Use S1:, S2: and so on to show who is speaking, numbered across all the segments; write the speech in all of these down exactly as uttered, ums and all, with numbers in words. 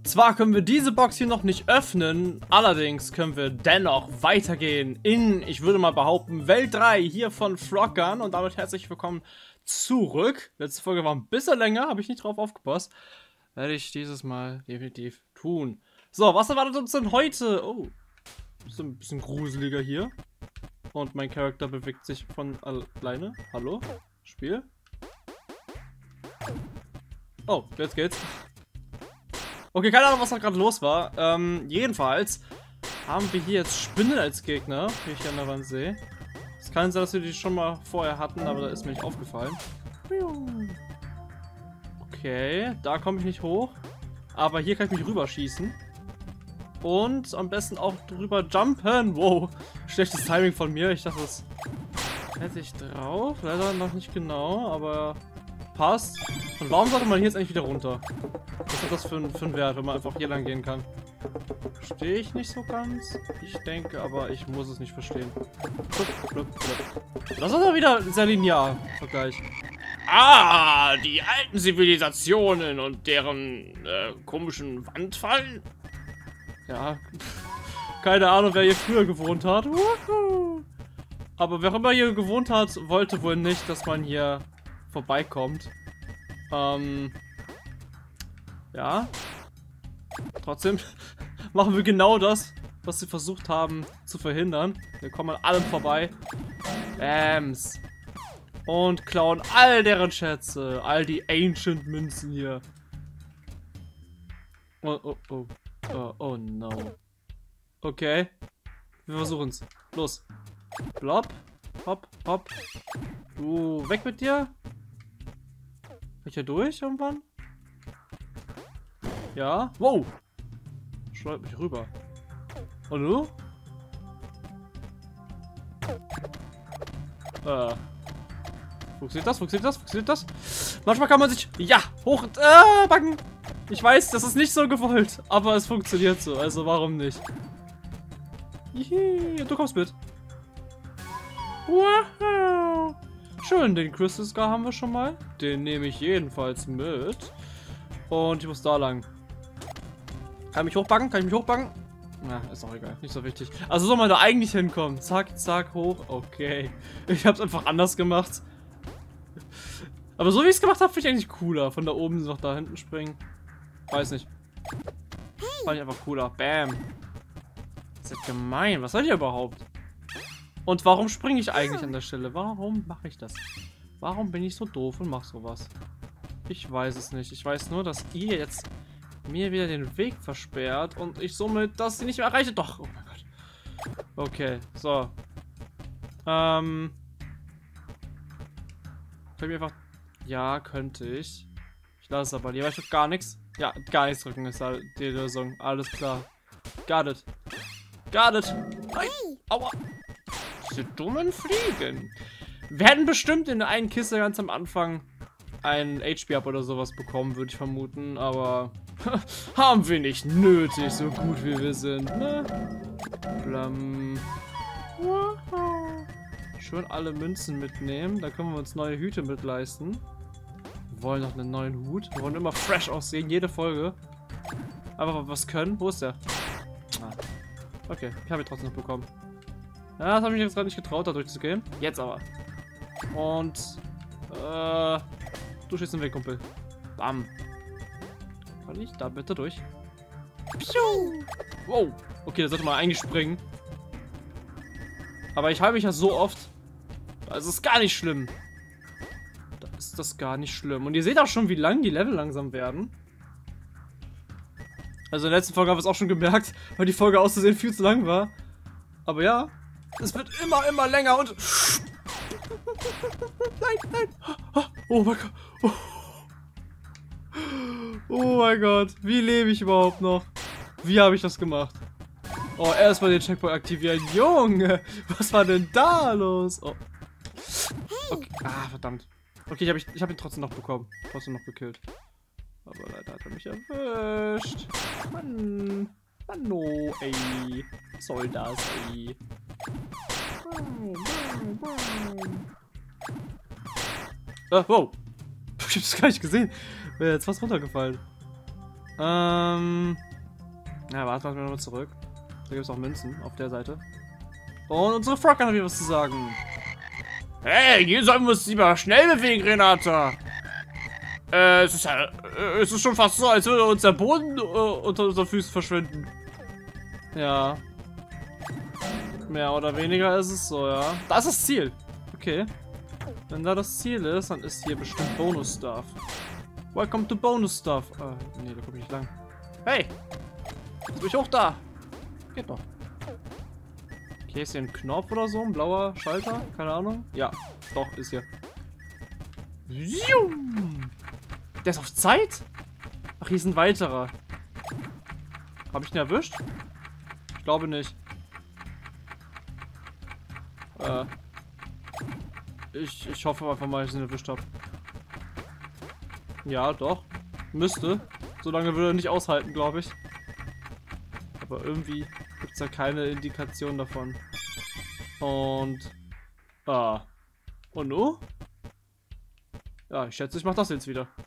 S1: Zwar können wir diese Box hier noch nicht öffnen, allerdings können wir dennoch weitergehen in, ich würde mal behaupten, Welt drei hier von Froggun und damit herzlich willkommen zurück. Letzte Folge war ein bisschen länger, habe ich nicht drauf aufgepasst. Werde ich dieses Mal definitiv tun. So, was erwartet uns denn heute? Oh, ist ein bisschen gruseliger hier. Und mein Charakter bewegt sich von alleine. Hallo? Spiel? Oh, jetzt geht's. Okay, keine Ahnung, was da gerade los war. Ähm, jedenfalls haben wir hier jetzt Spinnen als Gegner, wie ich an der Wand sehe. Es kann sein, dass wir die schon mal vorher hatten, aber da ist mir nicht aufgefallen. Okay, da komme ich nicht hoch. Aber hier kann ich mich rüberschießen. Und am besten auch drüber jumpen. Wow, schlechtes Timing von mir. Ich dachte, das hätte ich drauf. Leider noch nicht genau, aber passt. Und warum sollte man hier jetzt eigentlich wieder runter? Was hat das für ein, für ein Wert, wenn man einfach hier lang gehen kann? Verstehe ich nicht so ganz. Ich denke, aber ich muss es nicht verstehen. Das ist aber wieder sehr linear im Vergleich. Ah, die alten Zivilisationen und deren äh, komischen Wandfallen. Ja, keine Ahnung, wer hier früher gewohnt hat. Aber wer immer hier gewohnt hat, wollte wohl nicht, dass man hier vorbeikommt. Ähm, ja. Trotzdem machen wir genau das, was sie versucht haben zu verhindern. Wir kommen an allem vorbei. Bams. Und klauen all deren Schätze. All die Ancient Münzen hier. Oh, oh, oh. Oh, oh no. Okay. Wir versuchen's. Los. Blob. Hopp, hopp. Du, weg mit dir. Kann ich hier durch irgendwann? Ja. Wow. Schleudert mich rüber. Und du? Äh. Funktioniert das? Funktioniert das? Funktioniert das? Manchmal kann man sich... Ja! Hoch und... Äh, backen! Ich weiß, das ist nicht so gewollt, aber es funktioniert so. Also warum nicht? Hihi, du kommst mit. Wow. Schön, den Crystal Scar haben wir schon mal. Den nehme ich jedenfalls mit. Und ich muss da lang. Kann ich mich hochbacken? Kann ich mich hochbacken? Na, ist auch egal. Nicht so wichtig. Also soll man da eigentlich hinkommen? Zack, zack, hoch. Okay. Ich hab's einfach anders gemacht. Aber so wie ich es gemacht habe, finde ich eigentlich cooler. Von da oben noch da hinten springen. Weiß nicht. Fand ich einfach cooler. Bam. Das ist gemein. Was soll ich überhaupt? Und warum springe ich eigentlich an der Stelle? Warum mache ich das? Warum bin ich so doof und mache sowas? Ich weiß es nicht. Ich weiß nur, dass ihr jetzt mir wieder den Weg versperrt und ich somit das nicht mehr erreiche. Doch. Oh mein Gott. Okay. So. Ähm. Kann ich einfach... Ja, könnte ich. Ich lasse es aber lieber. Ich hab gar nichts. Ja, gar nichts drücken ist die Lösung. Alles klar. Got it. Got it. Nein. Aua. Diese dummen Fliegen. Wir hätten bestimmt in der einen Kiste ganz am Anfang einen H P-Up oder sowas bekommen, würde ich vermuten. Aber haben wir nicht nötig, so gut wie wir sind, ne? Plam. Schön alle Münzen mitnehmen. Da können wir uns neue Hüte mit leisten. Wir wollen noch einen neuen Hut. Wir wollen immer fresh aussehen, jede Folge. Aber was können? Wo ist der? Ah. Okay, ich habe ihn trotzdem noch bekommen. Ja, das habe ich mich jetzt gerade nicht getraut, da durchzugehen. Jetzt aber. Und äh, du schießt den Weg, Kumpel. Bam. Kann ich da bitte durch? Wow. Okay, da sollte man eigentlich springen. Aber ich habe mich ja so oft. Also ist gar nicht schlimm. Da ist das gar nicht schlimm. Und ihr seht auch schon, wie lang die Level langsam werden. Also in der letzten Folge haben wir es auch schon gemerkt, weil die Folge auszusehen viel zu lang war. Aber ja, es wird immer, immer länger und... Nein, nein. Oh mein Gott. Oh. Oh mein Gott. Wie lebe ich überhaupt noch? Wie habe ich das gemacht? Oh, erstmal den Checkpoint aktivieren. Junge, was war denn da los? Oh. Okay. Ah, verdammt. Okay, ich habe ich, ich hab ihn trotzdem noch bekommen. Trotzdem noch gekillt. Aber leider hat er mich erwischt. Mann. Mann, no, ey. Was soll das, ey? Ah, wow. Ich hab's gar nicht gesehen. Wäre jetzt fast runtergefallen. Ähm. Ja, warte mal nochmal zurück. Da gibt es auch Münzen auf der Seite. Und unsere Frog hat wieder was zu sagen. Hey, hier sollen wir uns lieber schnell bewegen, Renata. Äh, es ist ja, äh, es ist schon fast so, als würde uns der Boden äh, unter unseren Füßen verschwinden. Ja. Mehr oder weniger ist es so, ja. Da ist das Ziel. Okay. Wenn da das Ziel ist, dann ist hier bestimmt Bonus-Stuff. Welcome to Bonus-Stuff. Ah, nee, da komme ich nicht lang. Hey! Jetzt bin ich auch da. Geht doch. Okay, ist hier ein Knopf oder so? Ein blauer Schalter? Keine Ahnung. Ja, doch, ist hier. Der ist auf Zeit? Ach, hier ist ein weiterer. Habe ich ihn erwischt? Ich glaube nicht. Äh. Ich, ich hoffe einfach mal, dass ich ihn erwischt habe. Ja, doch. Müsste. Solange würde er nicht aushalten, glaube ich. Aber irgendwie gibt es da keine Indikation davon. Und... Ah. Und nu? Ja, ich schätze, ich mach das jetzt wieder.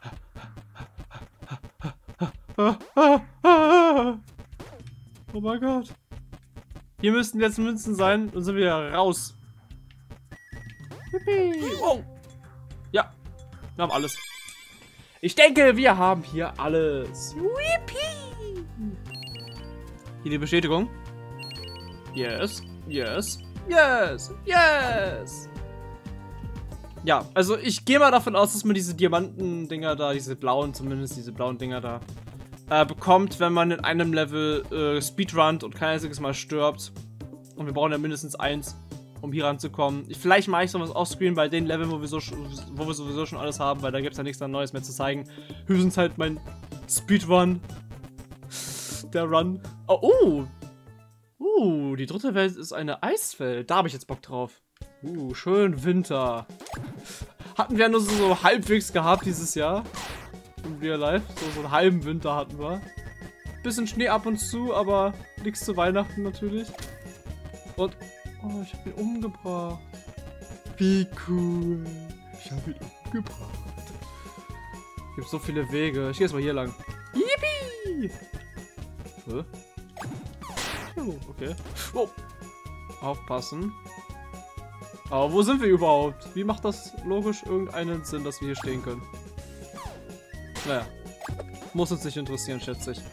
S1: Oh mein Gott. Hier müssten jetzt Münzen sein und sind wir raus. Yippie. Oh. Ja, wir haben alles. Ich denke, wir haben hier alles. Yippie. Hier die Bestätigung. Yes, yes, yes, yes. Ja, also ich gehe mal davon aus, dass man diese Diamanten-Dinger da, diese blauen zumindest, diese blauen Dinger da, äh, bekommt, wenn man in einem Level äh, speedrunnt und kein einziges Mal stirbt. Und wir brauchen ja mindestens eins, um hier ranzukommen. Ich, vielleicht mache ich sowas offscreen bei den Leveln, wo wir, so, wo wir sowieso schon alles haben, weil da gibt es ja nichts Neues mehr zu zeigen. Höchstens halt mein Speedrun. Der Run. Oh, uh. Uh, die dritte Welt ist eine Eiswelt. Da habe ich jetzt Bock drauf. Uh, schön Winter. Hatten wir ja nur so, so halbwegs gehabt dieses Jahr. In Real Life. So, so einen halben Winter hatten wir. Bisschen Schnee ab und zu, aber nichts zu Weihnachten natürlich. Und... Oh, ich habe ihn umgebracht. Wie cool. Ich habe ihn umgebracht. Es gibt so viele Wege. Ich gehe jetzt mal hier lang. Yippie! Hä? Oh, okay. Oh. Aufpassen. Aber wo sind wir überhaupt? Wie macht das logisch irgendeinen Sinn, dass wir hier stehen können? Naja. Muss uns nicht interessieren, schätze ich.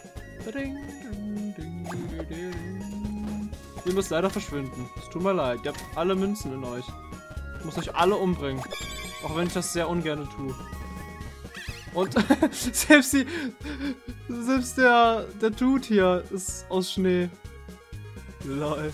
S1: Ihr müsst leider verschwinden. Es tut mir leid. Ihr habt alle Münzen in euch. Ich muss euch alle umbringen. Auch wenn ich das sehr ungern tue. Und selbst die... Selbst der... Der Dude hier ist aus Schnee. Lol.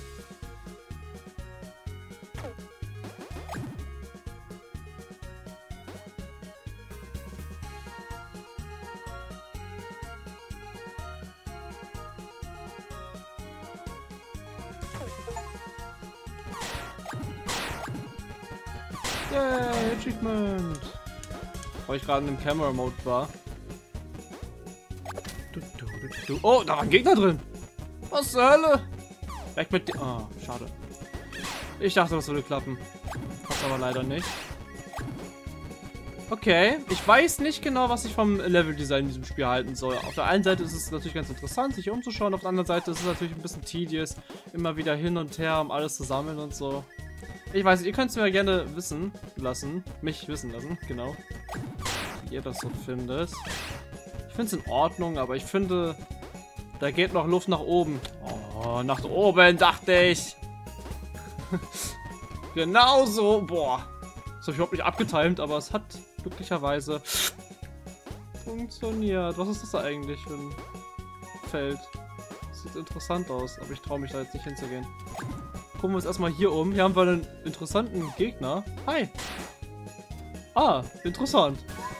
S1: Yay, Achievement! Weil ich gerade in dem Camera-Mode war. Oh, da war ein Gegner drin! Was zur Hölle? Weg mit dir. Ah, oh, schade. Ich dachte, das würde klappen. Hat aber leider nicht. Okay, ich weiß nicht genau, was ich vom Leveldesign in diesem Spiel halten soll. Auf der einen Seite ist es natürlich ganz interessant, sich umzuschauen. Auf der anderen Seite ist es natürlich ein bisschen tedious. Immer wieder hin und her, um alles zu sammeln und so. Ich weiß nicht, ihr könnt es mir gerne wissen lassen. Mich wissen lassen, genau. Wie ihr das so findet. Ich finde es in Ordnung, aber ich finde, da geht noch Luft nach oben. Oh, nach oben, dachte ich. Genauso. Boah. Das habe ich überhaupt nicht abgetimt, aber es hat glücklicherweise funktioniert. Was ist das da eigentlich für ein Feld? Das sieht interessant aus, aber ich traue mich da jetzt nicht hinzugehen. Gucken wir uns erstmal hier um. Hier haben wir einen interessanten Gegner. Hi. Ah, interessant.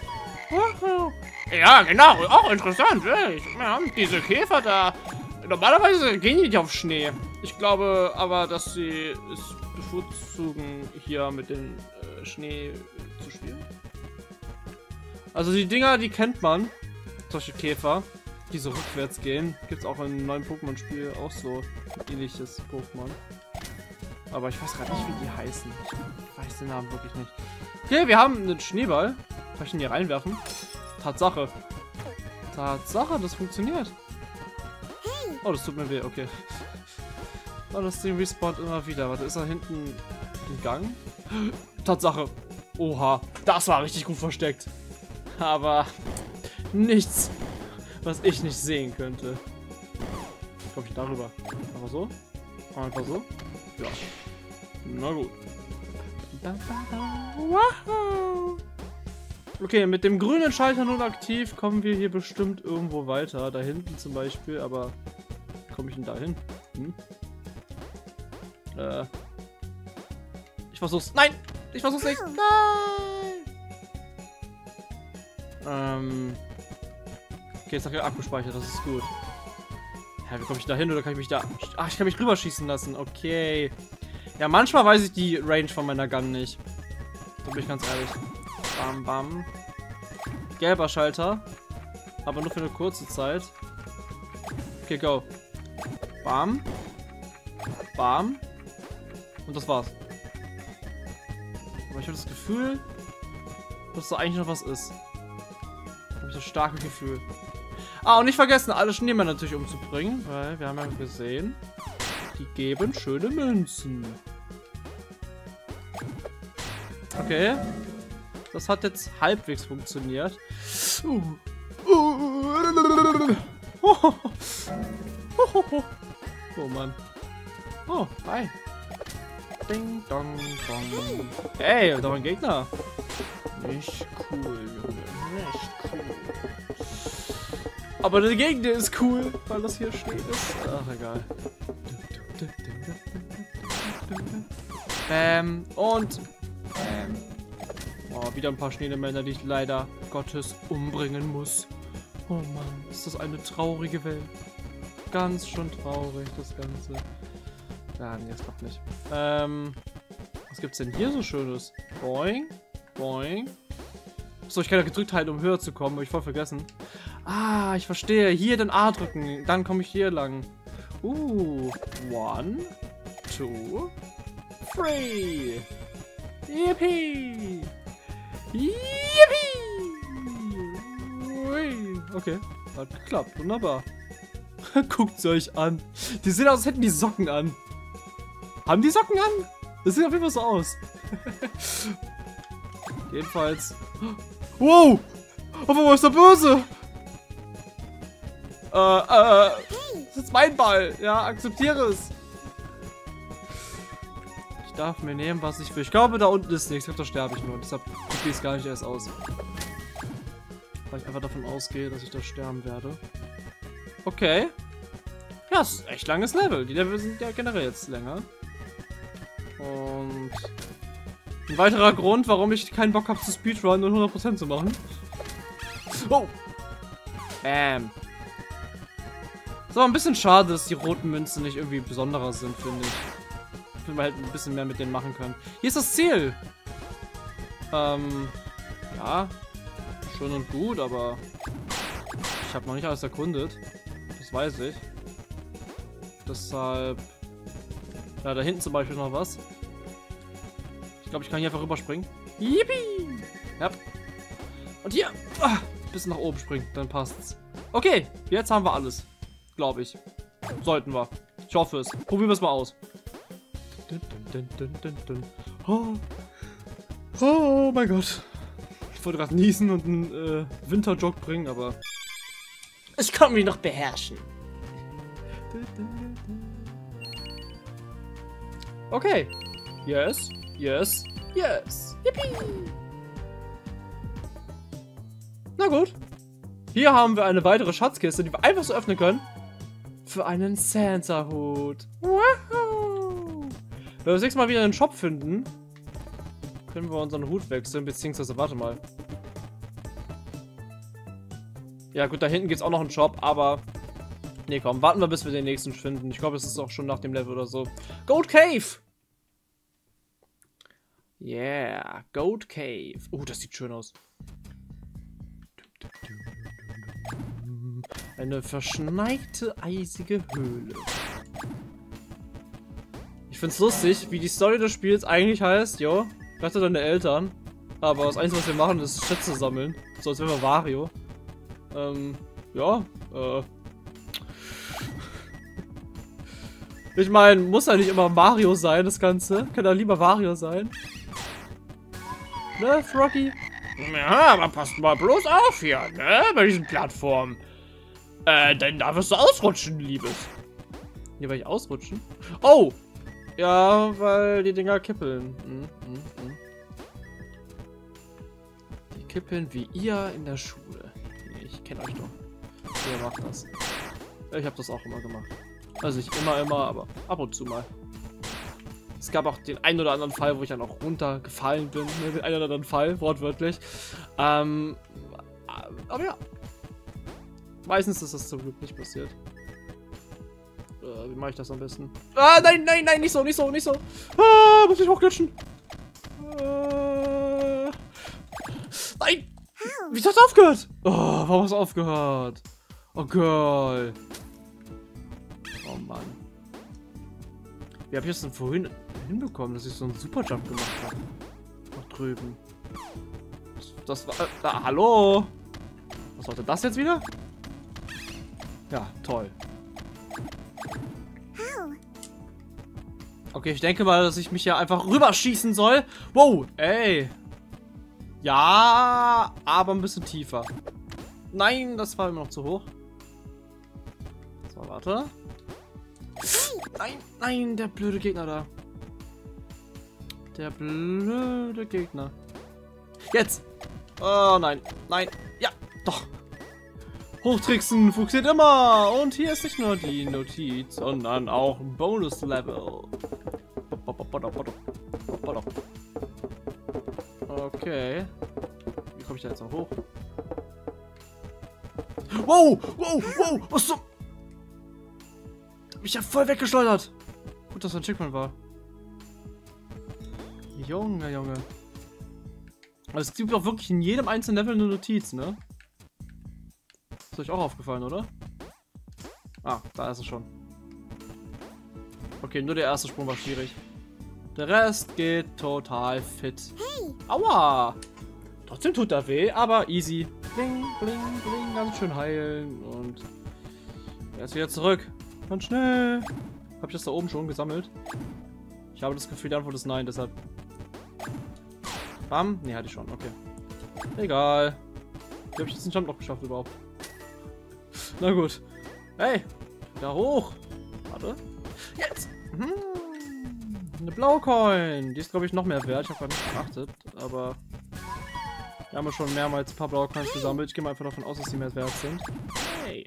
S1: Ja, genau. Auch interessant. Wir haben diese Käfer da. Normalerweise gehen die nicht auf Schnee. Ich glaube aber, dass sie es bevorzugen, hier mit dem äh, Schnee zu spielen. Also die Dinger, die kennt man. Solche Käfer, die so rückwärts gehen. Gibt es auch in einem neuen Pokémon-Spiel auch so ähnliches Pokémon. Aber ich weiß gerade nicht, wie die heißen. Ich weiß den Namen wirklich nicht. Okay, wir haben einen Schneeball. Kann ich ihn hier reinwerfen? Tatsache. Tatsache, das funktioniert. Oh, das tut mir weh, okay. Oh, das Ding respawnt immer wieder. Warte, ist da hinten ein Gang? Tatsache. Oha, das war richtig gut versteckt. Aber nichts, was ich nicht sehen könnte. Komme ich darüber? Einfach so? Einfach so? Ja. Na gut. Wow. Okay, mit dem grünen Schalter nun aktiv kommen wir hier bestimmt irgendwo weiter. Da hinten zum Beispiel, aber wie komme ich denn da hin? Hm? Äh. Ich versuch's. Nein! Ich versuch's nicht! Nein! Ähm. Okay, jetzt hat er Akku speichert, das ist gut. Ja, wie komme ich da hin oder kann ich mich da... Ach, ich kann mich rüberschießen lassen. Okay. Ja, manchmal weiß ich die Range von meiner Gun nicht. Da bin ich ganz ehrlich. Bam, bam. Gelber Schalter. Aber nur für eine kurze Zeit. Okay, go. Bam. Bam. Und das war's. Aber ich habe das Gefühl, dass da eigentlich noch was ist. Habe ich das starke Gefühl. Ah, und nicht vergessen, alle Schneemänner natürlich umzubringen, weil wir haben ja gesehen, die geben schöne Münzen. Okay. Das hat jetzt halbwegs funktioniert. Uh. Uh. Oh. Oh Mann. Oh, hi. Ding, dong, dong. Hey, da war ein Gegner. Nicht cool, Junge. Nicht cool. Aber der Gegner ist cool, weil das hier steht ist. Ach, egal. Bam. Und Bam. Oh, wieder ein paar Schneemänner, die ich leider Gottes umbringen muss. Oh Mann, ist das eine traurige Welt. Ganz schön traurig, das Ganze. Ja, nee, das klappt nicht. Ähm, was gibt's denn hier so Schönes? Boing, boing. Achso, ich kann ja gedrückt halten, um höher zu kommen, habe ich voll vergessen. Ah, ich verstehe. Hier den A drücken, dann komme ich hier lang. Uh, one, two, three. Yippie! Yippie! Ui. Okay, hat geklappt. Wunderbar. Guckt's euch an. Die sehen aus, als hätten die Socken an. Haben die Socken an? Das sieht auf jeden Fall so aus. Jedenfalls. Wow! Auf einmal ist der böse! Äh, äh. Das ist mein Ball. Ja, akzeptiere es. Ich darf mir nehmen, was ich will. Ich glaube, da unten ist nichts. Da sterbe ich nur. Deshalb probiere ich es gar nicht erst aus. Weil ich einfach davon ausgehe, dass ich da sterben werde. Okay. Ja, es ist ein echt langes Level. Die Level sind ja generell jetzt länger. Und ein weiterer Grund, warum ich keinen Bock habe zu Speedrun und hundert Prozent zu machen. Oh! Bam. Ist aber ein bisschen schade, dass die roten Münzen nicht irgendwie besonderer sind, finde ich. Ich will halt ein bisschen mehr mit denen machen können. Hier ist das Ziel! Ähm, ja. Schön und gut, aber ich habe noch nicht alles erkundet. Das weiß ich. Deshalb... Ja, da hinten zum Beispiel noch was. Ich glaube, ich kann hier einfach rüberspringen. Yippie! Ja. Und hier! Ah, bisschen nach oben springen, dann passt's. Okay, jetzt haben wir alles. Glaube ich. Sollten wir. Ich hoffe es. Probieren wir es mal aus. Oh. Oh mein Gott. Ich wollte gerade niesen und einen äh, Winterjog bringen, aber ich kann mich noch beherrschen. Okay. Yes. Yes. Yes. Yippie. Na gut. Hier haben wir eine weitere Schatzkiste, die wir einfach so öffnen können. Für einen Santa-Hut. Wow. Wenn wir das nächste Mal wieder einen Shop finden, können wir unseren Hut wechseln, beziehungsweise, warte mal. Ja gut, da hinten gibt es auch noch einen Shop, aber... Nee, komm, warten wir, bis wir den nächsten finden. Ich glaube, es ist auch schon nach dem Level oder so. Gold Cave! Yeah, Gold Cave. Oh, das sieht schön aus. Eine verschneite, eisige Höhle. Ich find's lustig, wie die Story des Spiels eigentlich heißt, jo, rette deine Eltern. Aber das Einzige, was wir machen, ist Schätze sammeln. So als wären wir Wario. Ähm, Ja, äh. Ich meine, muss ja nicht immer Mario sein, das Ganze. Kann ja lieber Mario sein. Ne, Froggy?
S2: Ja, aber passt mal bloß auf hier, ne? Bei diesen Plattformen. Äh, denn da wirst du ausrutschen, Liebes.
S1: Hier werde ich ausrutschen? Oh! Ja, weil die Dinger kippeln. Hm, hm, hm. Die kippeln wie ihr in der Schule. Ich kenne euch doch. Ihr macht das. Ich habe das auch immer gemacht. Also nicht immer, immer, aber ab und zu mal. Es gab auch den einen oder anderen Fall, wo ich dann auch runtergefallen bin. Ne? Den einen oder anderen Fall, wortwörtlich. Ähm, aber ja. Meistens ist das zum Glück nicht passiert. Äh, wie mache ich das am besten? Ah, nein, nein, nein, nicht so, nicht so, nicht so. Ah, muss ich hochglitschen. Äh, nein! Wie hat es aufgehört? Oh, warum hast du aufgehört? Oh, Girl. Oh, Mann. Wie habe ich das denn vorhin hinbekommen, dass ich so einen Superjump gemacht habe? Noch drüben. Das, das war... Äh, ah, hallo? Was sollte das jetzt wieder? Ja, toll. Okay, ich denke mal, dass ich mich ja einfach rüberschießen soll. Wow, ey. Ja, aber ein bisschen tiefer. Nein, das war immer noch zu hoch. So, warte. Nein, nein, der blöde Gegner da. Der blöde Gegner. Jetzt. Oh, nein, nein. Ja, doch. Hochtricksen funktioniert immer. Und hier ist nicht nur die Notiz, sondern auch ein Bonus-Level. Okay. Wie komme ich da jetzt noch hoch? Wow, wow, wow. Was so? Hab mich ja voll weggeschleudert. Gut, dass das ein Checkpoint war. Junge, Junge. Also es gibt auch wirklich in jedem einzelnen Level eine Notiz, ne? Ist euch auch aufgefallen, oder? Ah, da ist es schon. Okay, nur der erste Sprung war schwierig. Der Rest geht total fit. Hey. Aua! Trotzdem tut er weh, aber easy. Bling, bling, bling, ganz schön heilen und jetzt wieder zurück. Ganz schnell. Hab ich das da oben schon gesammelt? Ich habe das Gefühl, die Antwort ist nein, deshalb. Bam? Ne, hatte ich schon, okay. Egal. Wie habe ich diesen Jump noch geschafft überhaupt? Na gut. Hey! Da hoch! Warte. Jetzt! Hm. Eine blaue Coin. Die ist, glaube ich, noch mehr wert. Ich habe nicht geachtet, aber wir haben ja schon mehrmals ein paar blaue Coins gesammelt. Ich gehe mal einfach davon aus, dass sie mehr wert sind. Hey!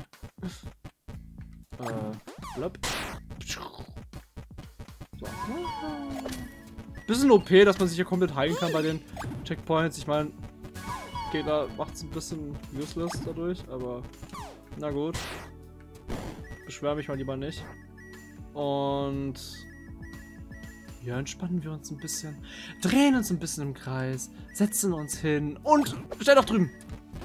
S1: Äh, blöpp. So. Bisschen O P, dass man sich hier komplett heilen kann bei den Checkpoints. Ich meine, Gegner macht es ein bisschen useless dadurch, aber na gut. Beschwer mich mal lieber nicht. Und hier entspannen wir uns ein bisschen. Drehen uns ein bisschen im Kreis. Setzen uns hin. Und stell doch drüben.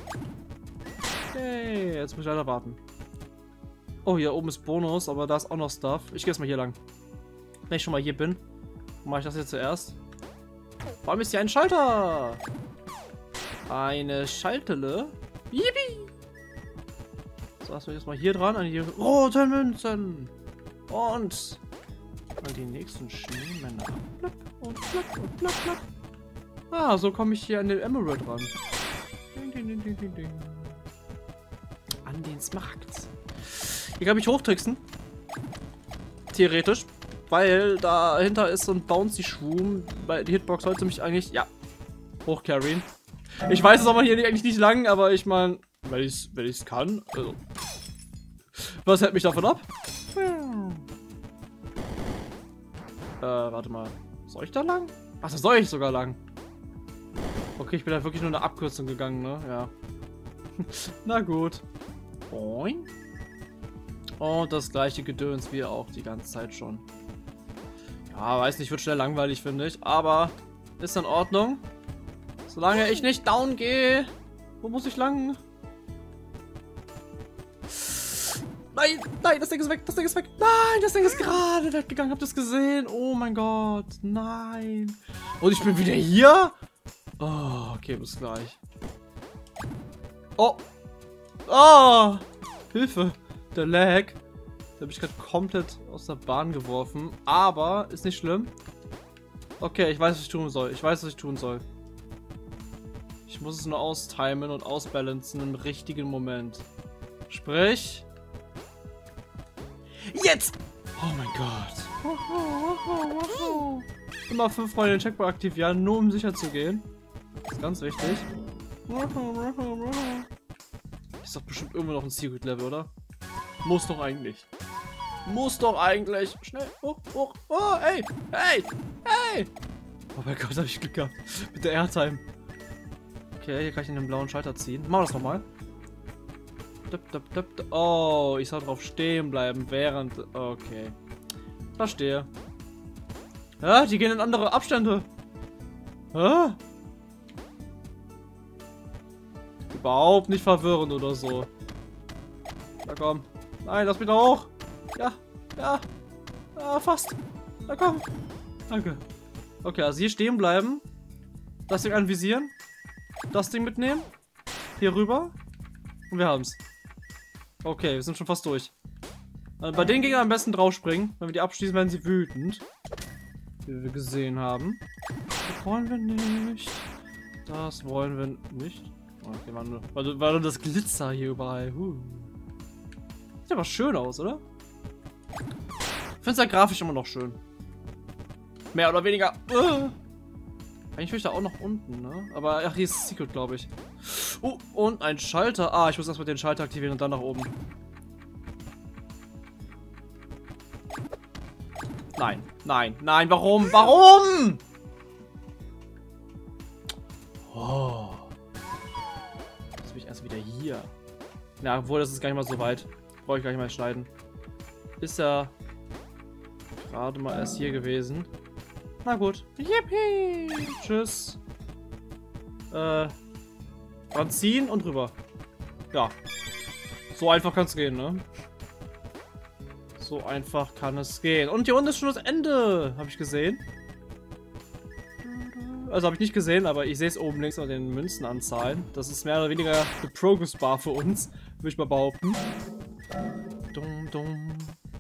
S1: Okay, jetzt muss ich leider warten. Oh, hier oben ist Bonus, aber da ist auch noch Stuff. Ich gehe jetzt mal hier lang. Wenn ich schon mal hier bin, mache ich das jetzt zuerst. Vor allem ist hier ein Schalter. Eine Schaltele. Yippie. So, lassen wir jetzt mal hier dran, an die roten Münzen. Und an die nächsten Schneemänner. Plack und plack und plack, plack. Ah, so komme ich hier an den Emerald ran. Ding, ding, ding, ding, ding, ding. An den Smaragd. Hier kann ich hochtricksen. Theoretisch. Weil dahinter ist so ein Bouncy-Schwum. Weil die Hitbox sollte mich eigentlich, ja, hochcarryen. Ich weiß es aber hier eigentlich nicht lang, aber ich meine, wenn ich es wenn ich's kann. Also, was hält mich davon ab? Äh, warte mal. Soll ich da lang? Ach, da soll ich sogar lang. Okay, ich bin da wirklich nur eine Abkürzung gegangen, ne? Ja. Na gut. Boing. Und das gleiche Gedöns wie auch die ganze Zeit schon. Ja, weiß nicht, wird schnell langweilig, finde ich. Aber ist in Ordnung. Solange ich nicht down gehe. Wo muss ich lang? Nein, nein, das Ding ist weg, das Ding ist weg. Nein, das Ding ist gerade weggegangen. Habt ihr das gesehen? Oh mein Gott, nein. Und ich bin wieder hier? Oh, okay, bis gleich. Oh. Oh! Hilfe! Der Lag. Der hat mich gerade komplett aus der Bahn geworfen. Aber ist nicht schlimm. Okay, ich weiß, was ich tun soll. Ich weiß, was ich tun soll. Ich muss es nur austimen und ausbalancen im richtigen Moment. Sprich. Jetzt! Oh mein Gott. Immer fünfmal den Checkpoint aktivieren, nur um sicher zu gehen. Das ist ganz wichtig. Ist doch bestimmt irgendwo noch ein Secret Level, oder? Muss doch eigentlich. Muss doch eigentlich. Schnell. Hoch, hoch. Oh, ey. Hey. Hey. Oh mein Gott, hab ich Glück gehabt. Mit der Airtime. Okay, hier kann ich den blauen Schalter ziehen. Machen wir das nochmal. Oh, ich soll drauf stehen bleiben, während... Okay. Verstehe. Ja, die gehen in andere Abstände. Hä? Überhaupt nicht verwirrend oder so. Na komm. Nein, lass mich da hoch. Ja, ja. Ja, fast. Na komm. Danke. Okay, also hier stehen bleiben. Das Ding anvisieren. Das Ding mitnehmen. Hier rüber. Und wir haben's. Okay, wir sind schon fast durch. Also bei den Gegnern am besten draufspringen. Wenn wir die abschließen, werden sie wütend. Wie wir gesehen haben. Das wollen wir nicht. Das wollen wir nicht. Okay, war nur, war, war nur das Glitzer hier überall. Huh. Sieht aber schön aus, oder? Ich finde es ja grafisch immer noch schön. Mehr oder weniger. Uh. Eigentlich will ich da auch noch unten, ne? Aber ach, hier ist Secret, glaube ich. Oh, und ein Schalter. Ah, ich muss erstmal den Schalter aktivieren und dann nach oben. Nein, nein, nein, warum? Warum? Oh. Jetzt bin ich erst wieder hier. Na, obwohl, das ist gar nicht mal so weit. Brauche ich gar nicht mal schneiden. Ist ja gerade mal erst hier gewesen. Na gut. Yippie! Tschüss. Äh. Dran ziehen und rüber. Ja. So einfach kann es gehen, ne? So einfach kann es gehen. Und hier unten ist schon das Ende. Habe ich gesehen. Also habe ich nicht gesehen, aber ich sehe es oben links an den Münzenanzahlen. Das ist mehr oder weniger die Progress Bar für uns, würde ich mal behaupten. Dum, dum.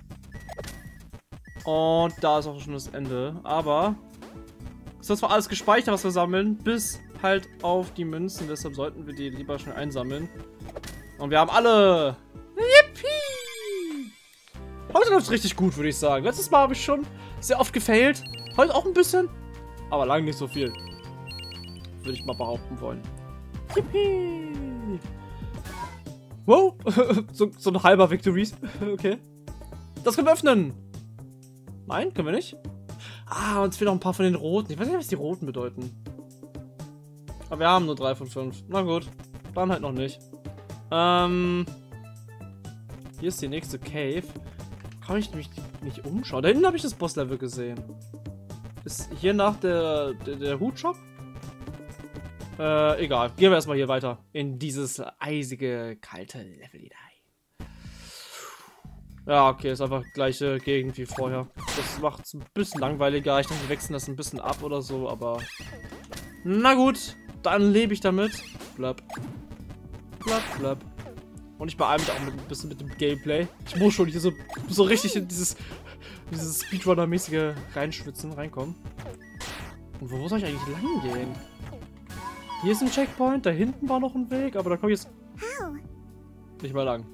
S1: Und da ist auch schon das Ende. Aber es ist zwar alles gespeichert, was wir sammeln, bis halt auf die Münzen. Deshalb sollten wir die lieber schnell einsammeln. Und wir haben alle. Yippie! Heute läuft es richtig gut, würde ich sagen. Letztes Mal habe ich schon sehr oft gefailt. Heute auch ein bisschen. Aber lange nicht so viel. Würde ich mal behaupten wollen. Yippie! Wow! so, so ein halber Victory. Okay. Das können wir öffnen. Nein, können wir nicht. Ah, uns fehlen noch ein paar von den roten. Ich weiß nicht, was die roten bedeuten. Aber wir haben nur drei von fünf. Na gut. Dann halt noch nicht. Ähm. Hier ist die nächste Cave. Kann ich mich nicht umschauen? Da hinten habe ich das Bosslevel gesehen. Ist hier nach der, der, der Hutshop? Äh, egal. Gehen wir erstmal hier weiter. In dieses eisige, kalte Level hinein. Ja, okay. Ist einfach gleiche Gegend wie vorher. Das macht es ein bisschen langweiliger. Ich denke, wir wechseln das ein bisschen ab oder so, aber... Na gut. Dann lebe ich damit. Blab. Blab, blab. Und ich beeile mich auch mit, ein bisschen mit dem Gameplay. Ich muss schon hier so, so richtig in dieses, dieses Speedrunner-mäßige reinschwitzen, reinkommen. Und wo soll ich eigentlich lang gehen? Hier ist ein Checkpoint, da hinten war noch ein Weg, aber da komme ich jetzt nicht mehr lang.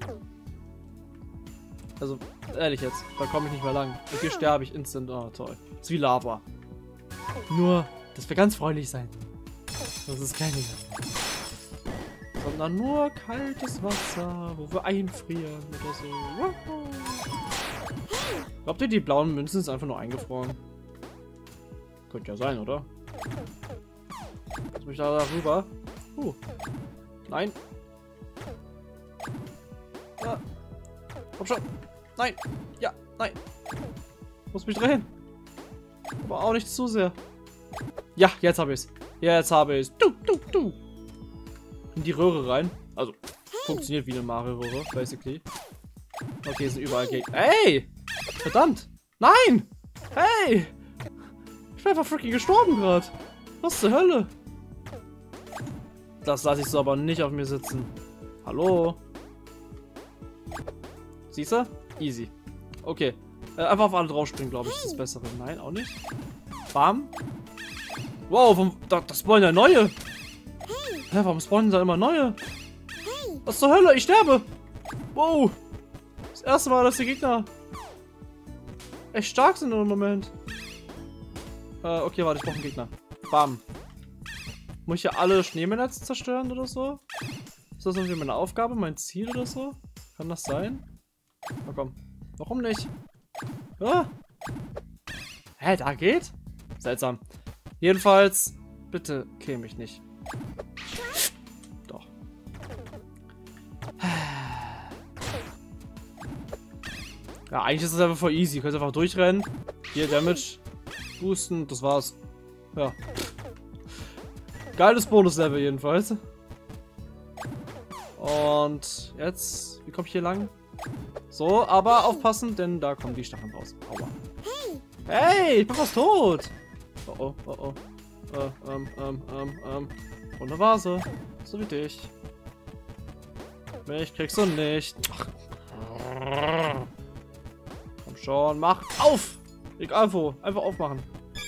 S1: Also, ehrlich jetzt, da komme ich nicht mehr lang. Und hier sterbe ich instant. Oh, toll. Das ist wie Lava. Nur, dass wir ganz freundlich sein. Das ist keine... Sondern nur kaltes Wasser, wo wir einfrieren oder so. Glaubt ihr, die blauen Münzen sind einfach nur eingefroren? Könnte ja sein, oder? Lass mich da rüber. Uh. Nein. Ah. Komm schon. Nein. Ja, nein. Muss mich drehen. Aber auch nicht zu sehr. Ja, jetzt habe ich es. Jetzt habe ich es. Du, du, du. In die Röhre rein. Also, funktioniert wie eine Mario-Röhre, basically. Okay, sind überall Gegner. Ey! Verdammt! Nein! Hey! Ich bin einfach freaking gestorben gerade. Was zur Hölle? Das lasse ich so aber nicht auf mir sitzen. Hallo? Siehst du? Easy. Okay. Äh, einfach auf alle draufspringen, glaube ich, ist das Bessere. Nein, auch nicht. Bam. Wow, vom, da, das spawnen ja neue. Hä, warum spawnen da immer neue? Was zur Hölle? Ich sterbe. Wow. Das erste Mal, dass die Gegner echt stark sind im Moment. Äh, okay, warte, ich brauche einen Gegner. Bam. Muss ich ja alle Schneemänner zerstören oder so? Ist das irgendwie meine Aufgabe, mein Ziel oder so? Kann das sein? Na komm. Warum nicht? Ah. Hä, da geht? Seltsam. Jedenfalls, bitte kill mich nicht. Doch. Ja, eigentlich ist es einfach voll easy. Ihr könnt einfach durchrennen. Hier Damage boosten. Das war's. Ja. Geiles Bonuslevel jedenfalls. Und jetzt, wie komme ich hier lang? So, aber aufpassen, denn da kommen die Stacheln raus. Aua. Hey, ich bin fast tot. Oh oh, oh oh. Äh, ähm, ähm, ähm, ähm. Und eine Vase. So wie dich. Mich kriegst du nicht. Ach. Komm schon, mach auf! Egal wo, einfach aufmachen.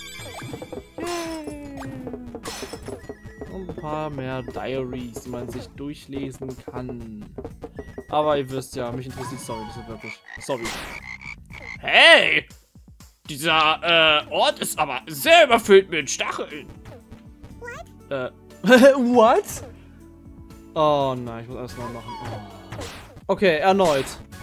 S1: Und ein paar mehr Diaries, die man sich durchlesen kann. Aber ihr wisst ja, mich interessiert die Story nicht so wirklich. Sorry.
S2: Hey! Dieser äh, Ort ist aber sehr überfüllt mit Stacheln.
S1: Äh, what? Oh nein, ich muss alles neu machen. Okay, erneut.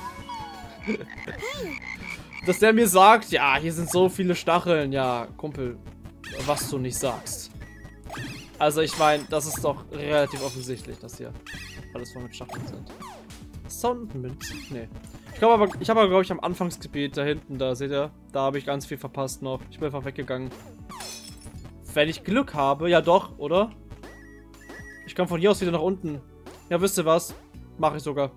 S1: Dass der mir sagt, ja, hier sind so viele Stacheln. Ja, Kumpel, was du nicht sagst. Also ich meine, das ist doch relativ offensichtlich, dass hier alles voll mit Stacheln sind. Soundmünzen? Nee. Ich glaube aber, ich habe aber, glaube ich, am Anfangsgebiet da hinten, da seht ihr, da habe ich ganz viel verpasst noch. Ich bin einfach weggegangen. Wenn ich Glück habe, ja doch, oder? Ich kann von hier aus wieder nach unten. Ja, wisst ihr was? Mache ich sogar.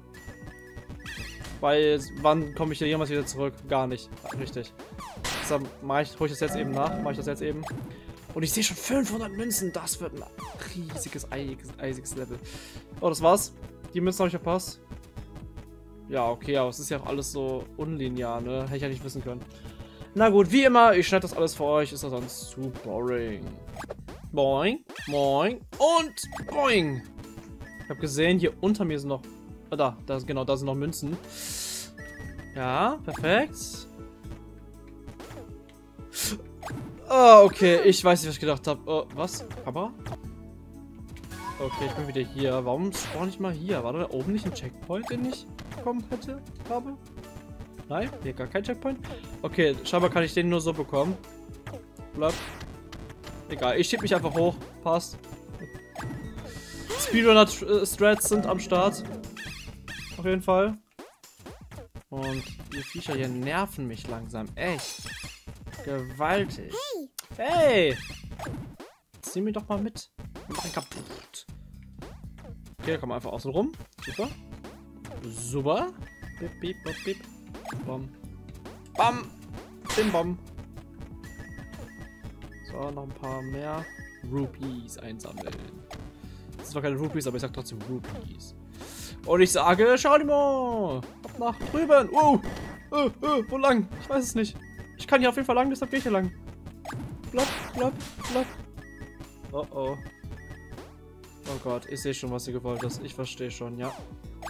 S1: Weil, wann komme ich hier jemals wieder zurück? Gar nicht. Richtig. Deshalb mache ich, hole ich das jetzt eben nach. Mache ich das jetzt eben. Und ich sehe schon fünfhundert Münzen. Das wird ein riesiges, eisiges, eisiges Level. Oh, das war's. Die Münzen habe ich verpasst. Ja, okay, aber es ist ja auch alles so unlinear, ne? Hätte ich ja nicht wissen können. Na gut, wie immer, ich schneide das alles für euch. Ist das sonst zu boring. Boing, boing und boing. Ich habe gesehen, hier unter mir sind noch... Ah, da, da, genau, da sind noch Münzen. Ja, perfekt. Oh, okay, ich weiß nicht, was ich gedacht habe. Oh, was? Kamera? Okay, ich bin wieder hier. Warum spawn ich mal hier? War da oben nicht ein Checkpoint, den ich bekommen hätte? Habe? Nein, hier gar kein Checkpoint. Okay, scheinbar kann ich den nur so bekommen. Bleib. Egal, ich schieb mich einfach hoch. Passt. Speedrunner-Strats sind am Start. Auf jeden Fall. Und die Viecher hier nerven mich langsam. Echt. Gewaltig. Hey! Zieh mich doch mal mit. Mach ihn kaputt. Okay, da kommen wir einfach außen rum. Super. Super. Bip, bip, bip, bip. Bam. Bam. Bim, bam. So, noch ein paar mehr Rupees einsammeln. Das sind doch keine Rupees, aber ich sag trotzdem Rupees. Und ich sage, schau dir mal. Ab nach drüben. Uh, uh, uh, wo lang? Ich weiß es nicht. Ich kann hier auf jeden Fall lang, deshalb gehe ich hier lang. Blopp, blopp, blopp. Oh oh. Oh Gott, ich sehe schon, was ihr gewollt habt. Ich verstehe schon, ja.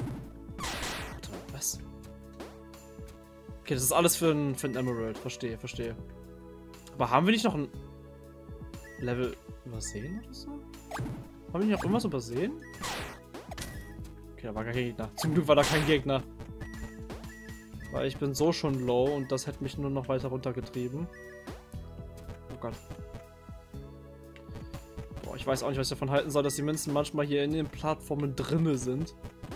S1: Was? Okay, das ist alles für ein, für ein Emerald. Verstehe, verstehe. Aber haben wir nicht noch ein Level übersehen oder so? Haben wir nicht noch irgendwas übersehen? Okay, da war kein Gegner. Zum Glück war da kein Gegner. Weil ich bin so schon low und das hätte mich nur noch weiter runtergetrieben. Oh Gott. Boah, ich weiß auch nicht, was ich davon halten soll, dass die Münzen manchmal hier in den Plattformen drinne sind.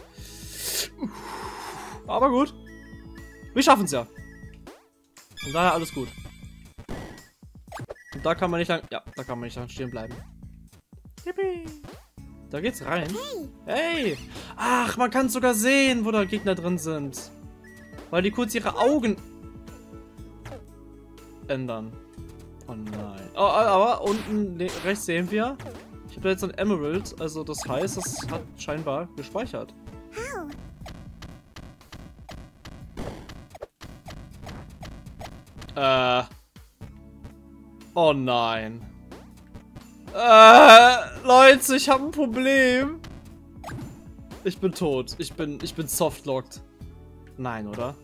S1: Aber gut. Wir schaffen es ja. Von daher alles gut. Und da kann man nicht lang... Ja, da kann man nicht lang stehen bleiben. Yippie. Da geht's rein. Hey! Ach, man kann sogar sehen, wo da Gegner drin sind. Weil die kurz ihre Augen ändern. Oh nein. Oh, aber unten rechts sehen wir, ich habe jetzt ein Emerald, also das heißt, es hat scheinbar gespeichert. Äh. Oh nein. Äh, Leute, ich habe ein Problem. Ich bin tot. Ich bin, ich bin softlocked. Nein, oder?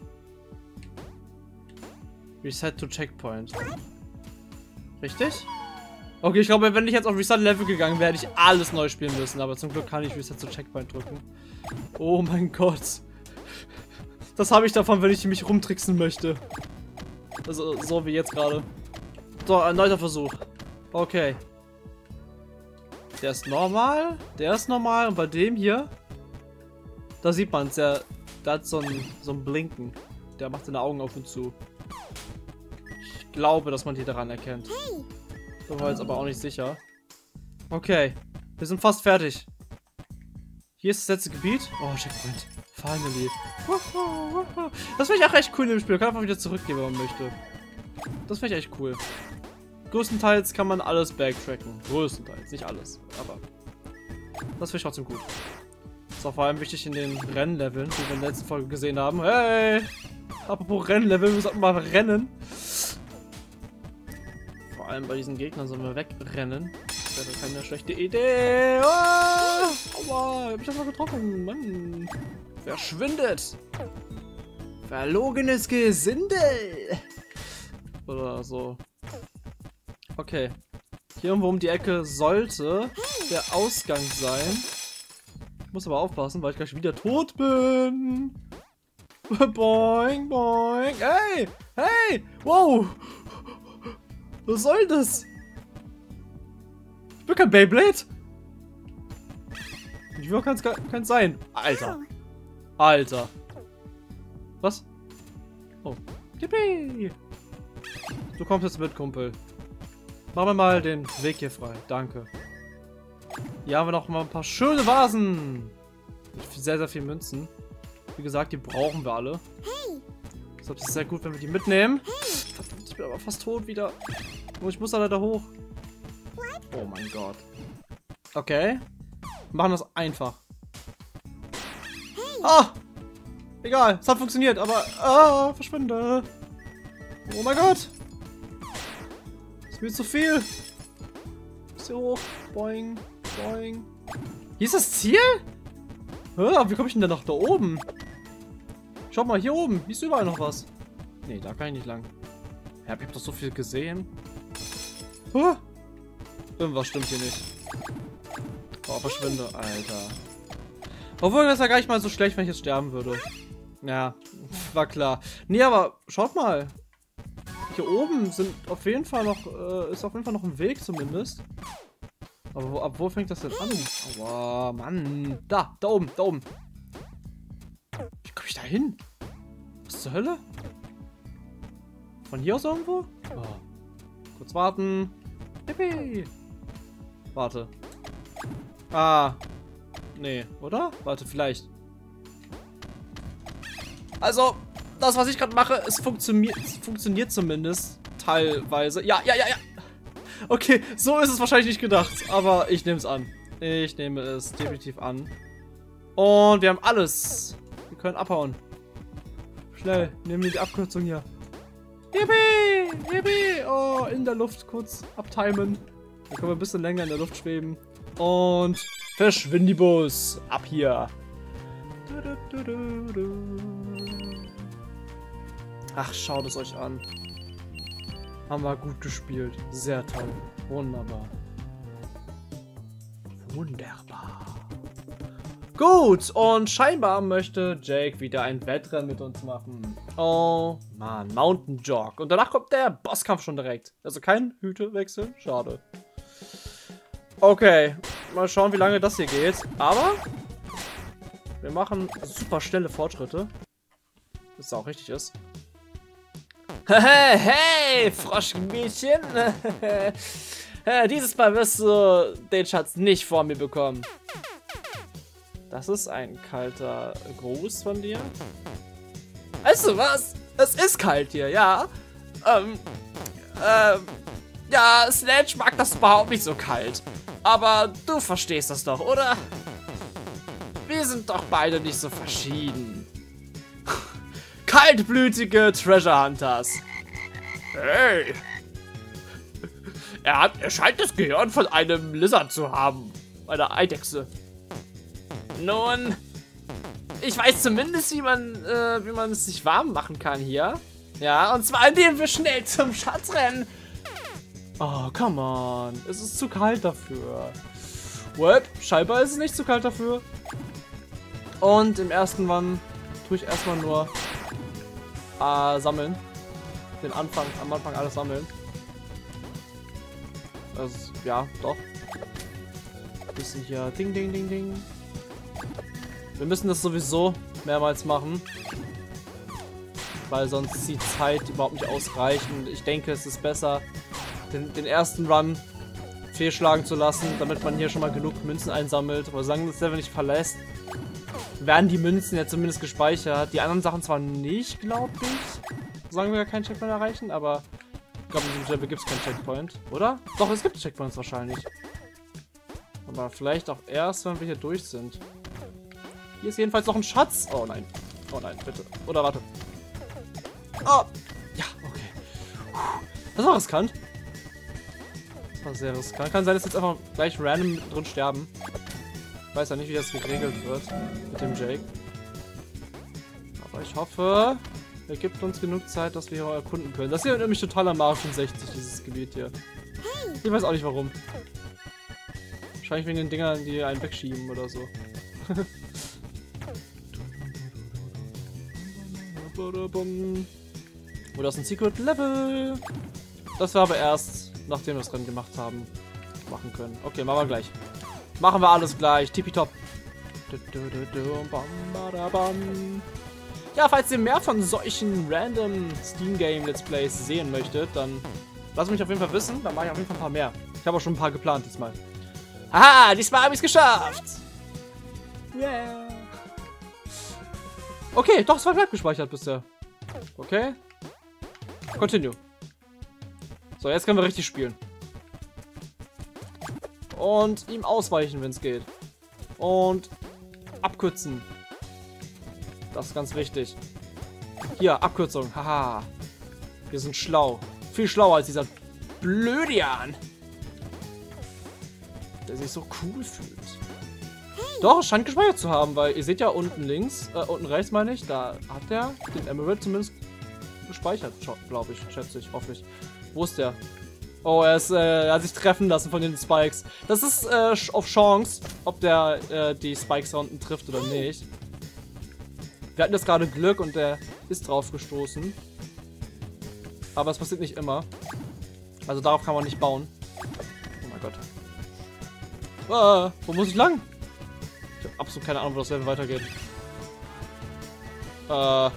S1: Reset to Checkpoint. Richtig? Okay, ich glaube, wenn ich jetzt auf Reset Level gegangen wäre, hätte ich alles neu spielen müssen. Aber zum Glück kann ich Reset to Checkpoint drücken. Oh mein Gott. Das habe ich davon, wenn ich mich rumtricksen möchte. Also, so wie jetzt gerade. So, erneuter Versuch. Okay. Der ist normal. Der ist normal. Und bei dem hier, da sieht man es. Der, der hat so ein, so ein Blinken. Der macht seine Augen auf und zu. Ich glaube, dass man die daran erkennt. Bin mir jetzt aber auch nicht sicher. Okay. Wir sind fast fertig. Hier ist das letzte Gebiet. Oh, Checkpoint. Finally. Das finde ich auch echt cool in dem Spiel. Man kann einfach wieder zurückgehen, wenn man möchte. Das finde ich echt cool. Größtenteils kann man alles backtracken. Größtenteils. Nicht alles. Aber das finde ich trotzdem gut. Das ist auch vor allem wichtig in den Rennleveln, die wir in der letzten Folge gesehen haben. Hey! Apropos Rennlevel, wir sollten mal rennen. Vor allem bei diesen Gegnern sollen wir wegrennen. Das wäre keine schlechte Idee. Oh, aua, hab ich das mal getroffen? Mann. Verschwindet. Verlogenes Gesindel. Oder so. Okay. Hier irgendwo um die Ecke sollte der Ausgang sein. Ich muss aber aufpassen, weil ich gleich wieder tot bin. Boing, boing. Hey, hey, wow. Was soll das? Ich bin kein Beyblade. Ich will kein kein sein. Alter. Alter. Was? Oh. Yippie. Du kommst jetzt mit, Kumpel. Machen wir mal den Weg hier frei. Danke. Hier haben wir noch mal ein paar schöne Vasen. Mit sehr, sehr viel Münzen. Wie gesagt, die brauchen wir alle. Deshalb ist es sehr gut, wenn wir die mitnehmen. Verdammt, ich bin aber fast tot wieder. Oh, ich muss da leider hoch. Oh mein Gott. Okay. Wir machen das einfach. Ah! Egal, es hat funktioniert, aber... Ah, verschwinde. Oh mein Gott. Das ist mir zu viel. Ist hier hoch. Boing, boing. Hier ist das Ziel? Hä, wie komme ich denn da noch da oben? Schau mal, hier oben. Hier ist überall noch was. Nee, da kann ich nicht lang. Ja, ich hab doch so viel gesehen. Huh. Irgendwas stimmt hier nicht. Oh, verschwinde, Alter. Obwohl, das ist ja gar nicht mal so schlecht, wenn ich jetzt sterben würde. Ja, war klar. Nee, aber schaut mal. Hier oben sind auf jeden Fall noch, äh, ist auf jeden Fall noch ein Weg zumindest. Aber wo, ab wo fängt das denn an? Aua, Mann. Da, da oben, da oben. Wie komme ich da hin? Was zur Hölle? Von hier aus irgendwo? Oh. Kurz warten. Yippie. Warte. Ah. Nee, oder? Warte, vielleicht. Also, das, was ich gerade mache, es funktioniert, es funktioniert zumindest teilweise. Ja, ja, ja, ja. Okay, so ist es wahrscheinlich nicht gedacht, aber ich nehme es an. Ich nehme es definitiv an. Und wir haben alles. Wir können abhauen. Schnell, nehmen wir die Abkürzung hier. Yippie! Yippie! Oh, in der Luft kurz abtimen. Dann können wir ein bisschen länger in der Luft schweben. Und Verschwindibus. Ab hier. Ach, schaut es euch an. Haben wir gut gespielt. Sehr toll. Wunderbar. Wunderbar. Gut, und scheinbar möchte Jake wieder ein Wettrennen mit uns machen. Oh, Mann. Mountain Jog. Und danach kommt der Bosskampf schon direkt. Also kein Hütewechsel. Schade. Okay. Mal schauen, wie lange das hier geht. Aber wir machen super schnelle Fortschritte. Was auch richtig ist. Hey, hey, Froschmädchen. Dieses Mal wirst du den Schatz nicht vor mir bekommen. Das ist ein kalter Gruß von dir. Weißt du was? Es ist kalt hier, ja. Ähm, ähm, ja, Sledge mag das überhaupt nicht so kalt. Aber du verstehst das doch, oder? Wir sind doch beide nicht so verschieden. Kaltblütige Treasure Hunters.
S2: Okay. Er, hat, er scheint das Gehirn von einem Lizard zu haben. Einer Eidechse.
S1: Nun, ich weiß zumindest, wie man, äh, wie man es sich warm machen kann hier. Ja, und zwar indem wir schnell zum Schatz rennen. Oh, come on. Es ist zu kalt dafür. Well, scheinbar ist es nicht zu kalt dafür. Und im ersten Run tue ich erstmal nur äh, sammeln. Den Anfang, am Anfang alles sammeln. Also, ja, doch. Bisschen hier. Ding, ding, ding, ding. Wir müssen das sowieso mehrmals machen. Weil sonst die Zeit überhaupt nicht ausreichen. Ich denke, es ist besser, den, den ersten Run fehlschlagen zu lassen, damit man hier schon mal genug Münzen einsammelt. Aber solange das Level nicht verlässt, werden die Münzen ja zumindest gespeichert. Die anderen Sachen zwar nicht, glaube ich. Solange wir ja keinen Checkpoint erreichen, aber ich glaube, in diesem Level gibt es keinen Checkpoint, oder? Doch, es gibt Checkpoints wahrscheinlich. Aber vielleicht auch erst, wenn wir hier durch sind. Hier ist jedenfalls noch ein Schatz. Oh nein. Oh nein, bitte. Oder warte. Oh. Ja, okay. Das war riskant. Das war sehr riskant. Kann sein, dass jetzt einfach gleich random drin sterben. Ich weiß ja nicht, wie das geregelt wird mit dem Jake. Aber ich hoffe, er gibt uns genug Zeit, dass wir hier erkunden können. Das hier ist nämlich totaler Mario fünfundsechzig, dieses Gebiet hier. Ich weiß auch nicht warum. Wahrscheinlich wegen den Dingern, die einen wegschieben oder so. Oh, das ist ein Secret Level. Das wir aber erst, nachdem wir das Rennen gemacht haben, machen können. Okay, machen wir gleich. Machen wir alles gleich. Tippitopp. Ja, falls ihr mehr von solchen random Steam Game Let's Plays sehen möchtet, dann lasst mich auf jeden Fall wissen. Dann mache ich auf jeden Fall ein paar mehr. Ich habe auch schon ein paar geplant diesmal. Haha, diesmal habe ich es geschafft. Yeah. Okay, doch, es war bleibt gespeichert bisher. Okay. Continue. So, jetzt können wir richtig spielen. Und ihm ausweichen, wenn es geht. Und abkürzen. Das ist ganz wichtig. Hier, Abkürzung. Haha. Wir sind schlau. Viel schlauer als dieser Blödian. Der sich so cool fühlt. Doch, es scheint gespeichert zu haben, weil ihr seht ja unten links, äh, unten rechts meine ich, da hat der den Emerald zumindest gespeichert, glaube ich, schätze ich, hoffe ich. Wo ist der? Oh, er, ist, äh, er hat sich treffen lassen von den Spikes. Das ist äh, auf Chance, ob der äh, die Spikes da unten trifft oder nicht. Wir hatten jetzt gerade Glück und der ist drauf gestoßen. Aber es passiert nicht immer. Also darauf kann man nicht bauen. Oh mein Gott. Ah, wo muss ich lang? Ich habe absolut keine Ahnung, wo das Level weitergeht. Äh.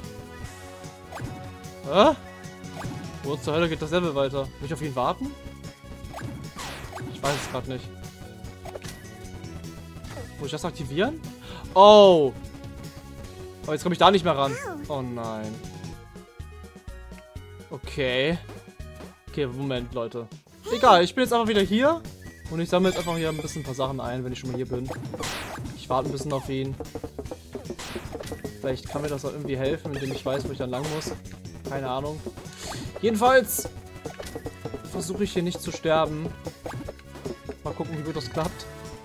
S1: Hä? Wo zur Hölle geht das Level weiter? Muss ich auf ihn warten? Ich weiß es gerade nicht. Muss ich das aktivieren? Oh! Oh, jetzt komme ich da nicht mehr ran. Oh nein. Okay. Okay, Moment, Leute. Egal, ich bin jetzt einfach wieder hier. Und ich sammle jetzt einfach hier ein bisschen ein paar Sachen ein, wenn ich schon mal hier bin. Ich warte ein bisschen auf ihn. Vielleicht kann mir das auch irgendwie helfen, indem ich weiß, wo ich dann lang muss. Keine Ahnung. Jedenfalls versuche ich hier nicht zu sterben. Mal gucken, wie gut das klappt.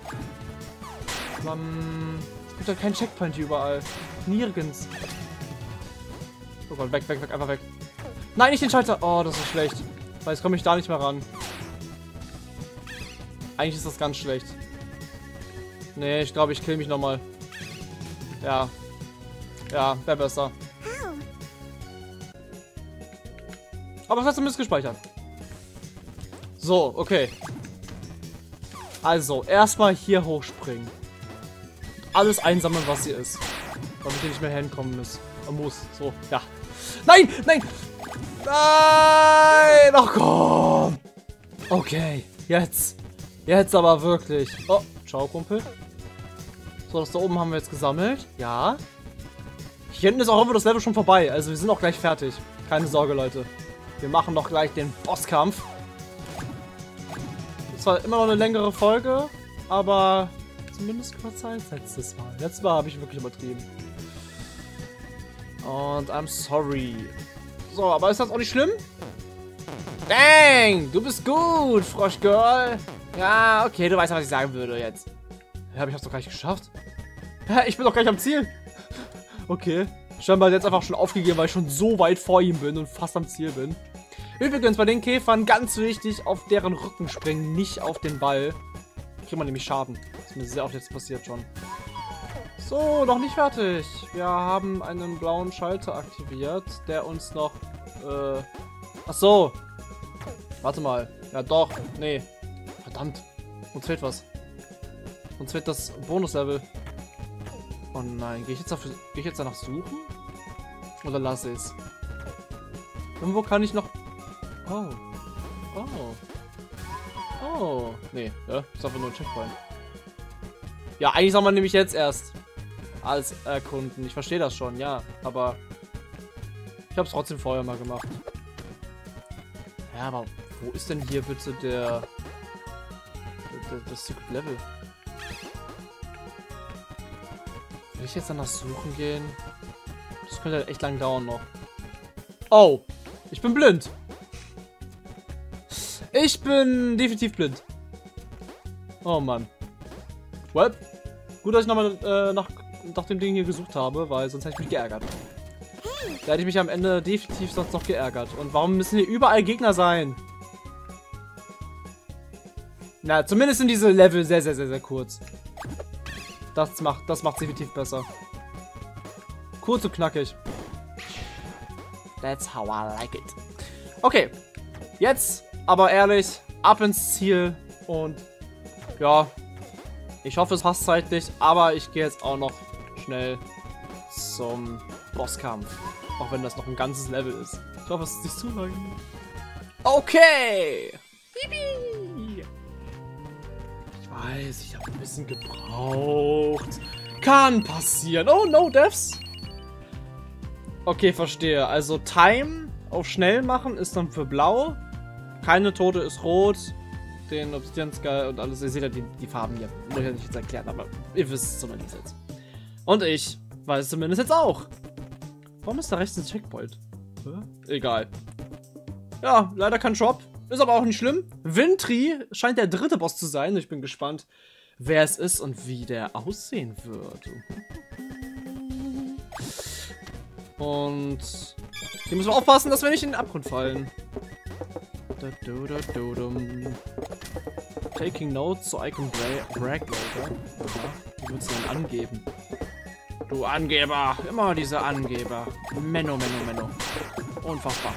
S1: Man, es gibt ja keinen Checkpoint hier überall. Nirgends. Oh Gott, weg, weg, weg, einfach weg. Nein, nicht den Schalter. Oh, das ist schlecht. Weil jetzt komme ich da nicht mehr ran. Eigentlich ist das ganz schlecht. Nee, ich glaube, ich kill mich nochmal. Ja. Ja, wäre besser. Aber es hat zumindest gespeichert. So, okay. Also, erstmal hier hochspringen. Alles einsammeln, was hier ist. Damit ihr nicht mehr hinkommen müsst. Muss. So, ja. Nein! Nein! Nein! Ach komm! Okay, jetzt. Jetzt aber wirklich. Oh, ciao, Kumpel. So, das da oben haben wir jetzt gesammelt. Ja. Hier hinten ist auch immer das Level schon vorbei. Also wir sind auch gleich fertig. Keine Sorge, Leute. Wir machen noch gleich den Bosskampf. Das war immer noch eine längere Folge, aber zumindest kürzer als letztes Mal. Letztes Mal habe ich wirklich übertrieben. Und I'm sorry. So, aber ist das auch nicht schlimm? Dang, du bist gut, Froschgirl. Ja, okay, du weißt, was ich sagen würde jetzt. Ja, aber ich hab's doch gar nicht geschafft. Ja, ich bin doch gar nicht am Ziel. Okay. Scheinbar hat er jetzt einfach schon aufgegeben, weil ich schon so weit vor ihm bin und fast am Ziel bin. Übrigens, bei den Käfern ganz wichtig, auf deren Rücken springen, nicht auf den Ball. Kriegt man nämlich Schaden. Das ist mir sehr oft jetzt passiert schon. So, noch nicht fertig. Wir haben einen blauen Schalter aktiviert, der uns noch... Äh, ach so. Warte mal. Ja doch. Nee. Verdammt. Uns fehlt was. Uns fehlt das Bonuslevel. Oh nein. Gehe ich jetzt, auf, geh ich jetzt danach suchen? Oder lasse ich es? Irgendwo kann ich noch... Oh. Oh. Oh. Nee. Ja, ist einfach nur ein Checkpoint. Ja, eigentlich soll man nämlich jetzt erst alles erkunden. Ich verstehe das schon, ja. Aber ich habe es trotzdem vorher mal gemacht. Ja, aber wo ist denn hier bitte der... der das Secret Level? Will ich jetzt danach suchen gehen? Das könnte halt echt lang dauern noch. Oh! Ich bin blind! Ich bin definitiv blind. Oh Mann. Well, gut, dass ich nochmal äh, nach, nach dem Ding hier gesucht habe, weil sonst hätte ich mich geärgert. Da hätte ich mich am Ende definitiv sonst noch geärgert. Und warum müssen hier überall Gegner sein? Na, zumindest sind diese Level sehr, sehr, sehr, sehr kurz. Das macht, das macht definitiv besser. Kurz und knackig. That's how I like it. Okay. Jetzt, aber ehrlich, ab ins Ziel. Und ja, ich hoffe, es passt zeitlich. Aber ich gehe jetzt auch noch schnell zum Bosskampf. Auch wenn das noch ein ganzes Level ist. Ich hoffe, es ist nicht zu lang. Okay. Bibi. Ich weiß, ich habe ein bisschen gebraucht. Kann passieren. Oh, no deaths. Okay, verstehe. Also Time auf schnell machen ist dann für blau. Keine Tote ist rot. Den Obsidian Skull und alles. Ihr seht ja die, die Farben hier. Muss ich ja nicht jetzt erklären, aber ihr wisst es zumindest jetzt. Und ich weiß es zumindest jetzt auch. Warum ist da rechts ein Checkpoint? Hä? Egal. Ja, leider kein Shop. Ist aber auch nicht schlimm. Wintry scheint der dritte Boss zu sein. Ich bin gespannt, wer es ist und wie der aussehen wird. Und hier müssen wir aufpassen, dass wir nicht in den Abgrund fallen. Taking notes so I can brag later. Wie würdest du denn angeben? Du Angeber! Immer diese Angeber. Menno, Menno, Menno. Unfassbar.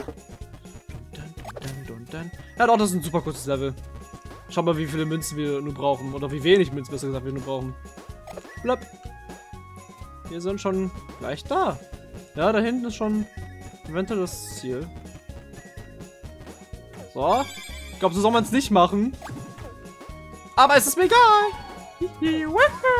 S1: Ja doch, das ist ein super kurzes Level. Schau mal, wie viele Münzen wir nur brauchen. Oder wie wenig Münzen, besser gesagt, wir nur brauchen. Blöpp. Wir sind schon gleich da. Ja, da hinten ist schon eventuell das Ziel. So. Ich glaube, so soll man es nicht machen. Aber es ist mir egal.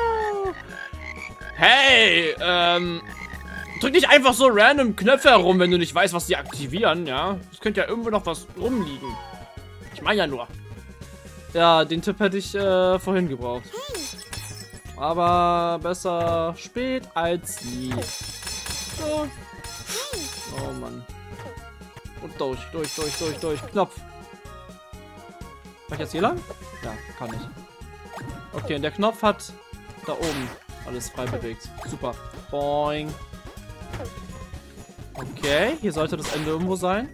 S1: Hey, ähm... drück nicht einfach so random Knöpfe herum, wenn du nicht weißt, was die aktivieren, ja? Es könnte ja irgendwo noch was rumliegen. Ich meine ja nur. Ja, den Tipp hätte ich äh, vorhin gebraucht. Aber besser spät als nie. So. Oh Mann. Und durch, durch, durch, durch, durch. Knopf. Kann ich jetzt hier lang? Ja, kann ich. Okay, und der Knopf hat da oben alles frei bewegt. Super. Boing. Okay, hier sollte das Ende irgendwo sein.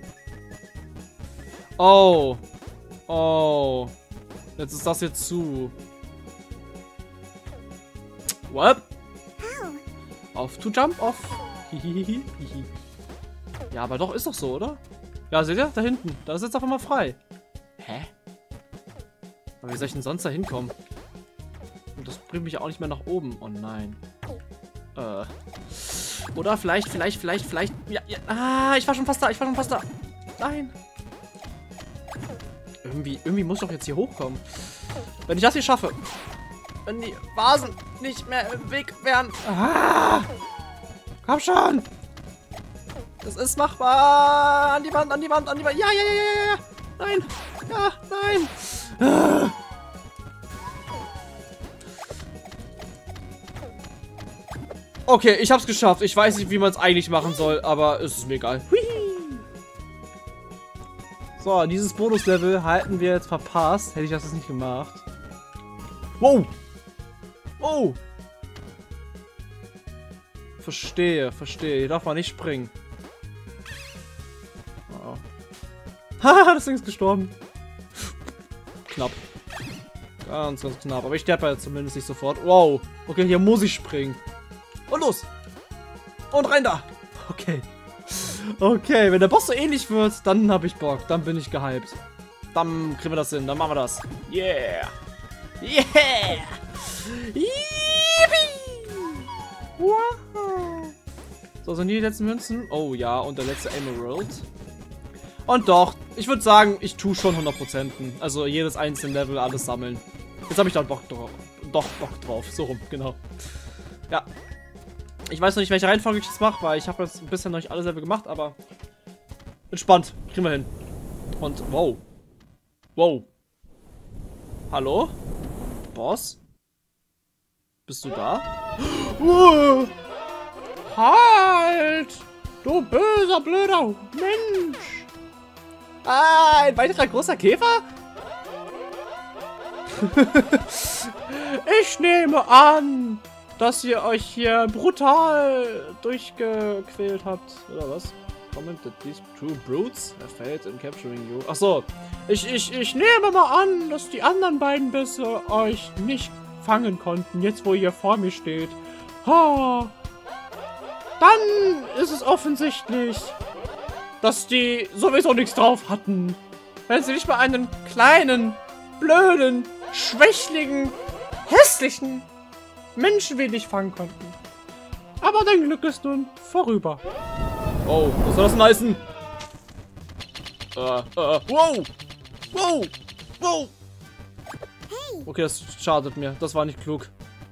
S1: Oh. Oh. Jetzt ist das jetzt zu. What? Auf to jump off. Hihihihi. Ja, aber doch, ist doch so, oder? Ja, seht ihr? Da hinten. Da ist jetzt einfach mal frei. Hä? Aber wie soll ich denn sonst da hinkommen? Und das bringt mich ja auch nicht mehr nach oben. Oh nein. Äh. Oder vielleicht, vielleicht, vielleicht, vielleicht. Ja, ja. Ah, ich war schon fast da. Ich war schon fast da. Nein. Irgendwie, irgendwie muss ich doch jetzt hier hochkommen. Wenn ich das hier schaffe. Wenn die Vasen nicht mehr im Weg wären. Ah, komm schon. Das ist machbar. An die Wand, an die Wand, an die Wand. Ja, ja, ja, ja, ja. Nein. Ja, nein. Ah. Okay, ich hab's geschafft. Ich weiß nicht, wie man es eigentlich machen soll, aber es ist mir egal. Hui. So, dieses Bonuslevel halten wir jetzt verpasst. Hätte ich das jetzt nicht gemacht. Wow! Wow! Verstehe, verstehe. Hier darf man nicht springen. Oh. Haha, das Ding ist gestorben. Knapp. Ganz, ganz knapp. Aber ich sterbe jetzt zumindest nicht sofort. Wow. Okay, hier muss ich springen. Und los. Und rein da. Okay. Okay, wenn der Boss so ähnlich wird, dann habe ich Bock. Dann bin ich gehypt. Dann kriegen wir das hin. Dann machen wir das. Yeah. Yeah. Yippie. Wow. So, sind die letzten Münzen? Oh ja, und der letzte Emerald. Und doch, ich würde sagen, ich tue schon hundert Prozent. Also jedes einzelne Level, alles sammeln. Jetzt habe ich da Bock drauf. Doch, Bock drauf. So rum, genau. Ja. Ich weiß noch nicht, welche Reihenfolge ich das mache, weil ich habe jetzt ein bisschen noch nicht alles Level gemacht, aber entspannt. Kriegen wir hin. Und wow. Wow. Hallo? Boss? Bist du da? Uh. Halt! Du böser, blöder Mensch! Ah, ein weiterer großer Käfer? Ich nehme an, dass ihr euch hier brutal durchgequält habt. Oder was? Comment that these two brutes have failed in capturing you. Achso. Ich, ich, ich nehme mal an, dass die anderen beiden Bisse euch nicht fangen konnten, jetzt wo ihr vor mir steht. Ha. Dann ist es offensichtlich, dass die sowieso nichts drauf hatten. Wenn sie nicht mal einen kleinen, blöden, schwächlichen, hässlichen Menschen wie dich fangen konnten. Aber dein Glück ist nun vorüber. Oh, was soll das denn heißen? Äh, äh, wow! Wow! Wow! Okay, das schadet mir. Das war nicht klug.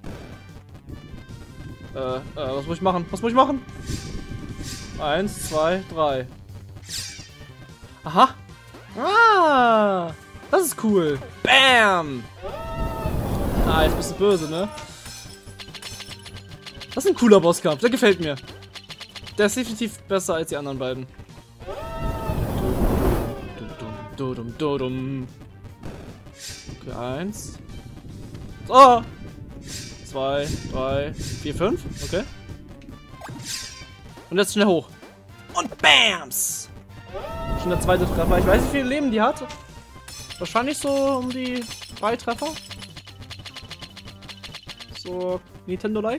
S1: Äh, äh, was muss ich machen? Was muss ich machen? Eins, zwei, drei. Aha! Ah! Das ist cool. Bam! Ah, jetzt bist du böse, ne? Das ist ein cooler Bosskampf. Der gefällt mir. Der ist definitiv besser als die anderen beiden. Okay, eins. So! Zwei, drei, vier, fünf. Okay. Und jetzt schnell hoch. Und Bams! Schon der zweite Treffer. Ich weiß nicht, wie viele Leben die hat. Wahrscheinlich so um die drei Treffer. So Nintendo-like.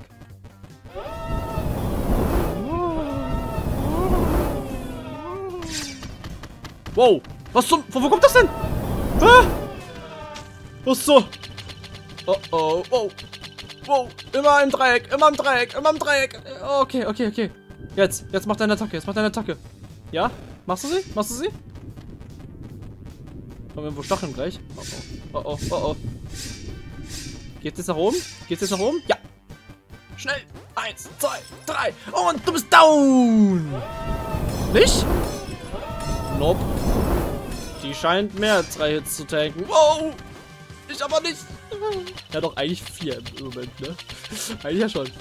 S1: Wow! Was zum... Wo, wo kommt das denn? Ah! Was so? Oh oh, oh. Wow! Immer im Dreieck, immer im Dreieck, immer im Dreieck. Okay, okay, okay. Jetzt, jetzt macht deine Attacke, jetzt macht deine Attacke. Ja? Machst du sie? Machst du sie? Kommen wir irgendwo Stacheln gleich? Oh oh, oh oh, oh oh. Geht's jetzt nach oben? Geht's jetzt nach oben? Ja! Schnell! Eins, zwei, drei und du bist down! Nicht? Nope. Die scheint mehr als drei Hits zu tanken. Wow! Ich aber nicht! Ja doch, eigentlich vier im Moment, ne? Eigentlich ja schon.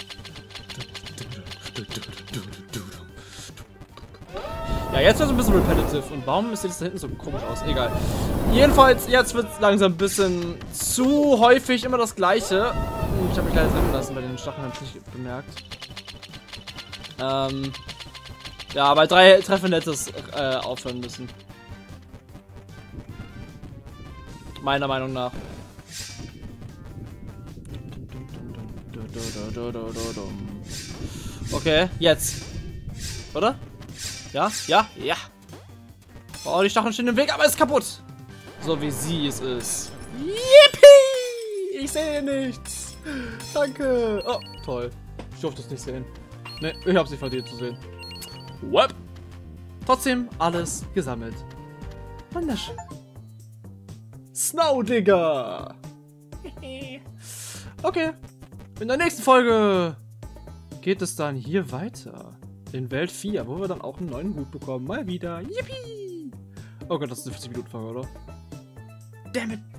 S1: Ja, jetzt wird es ein bisschen repetitive. Und warum sieht es da hinten so komisch aus? Egal. Jedenfalls, jetzt wird es langsam ein bisschen zu häufig immer das Gleiche. Ich habe mich leider treffen lassen, bei den Stacheln habe ich nicht bemerkt. Ähm. Ja, bei drei Treffen hätte es äh, aufhören müssen. Meiner Meinung nach. Okay, jetzt. Oder? Ja, ja, ja. Oh, die Stacheln stehen im Weg, aber es ist kaputt. So wie sie es ist. Yippie! Ich sehe nichts. Danke. Oh, toll. Ich durfte es nicht sehen. Ne, ich habe sie verdient zu sehen. Whoop. Trotzdem alles gesammelt. Wunderschön. Snow Digger. Okay. In der nächsten Folge geht es dann hier weiter. In Welt vier, wo wir dann auch einen neuen Hut bekommen. Mal wieder. Yippie! Oh Gott, das ist eine vierzig Minuten Folge, oder? Damn it.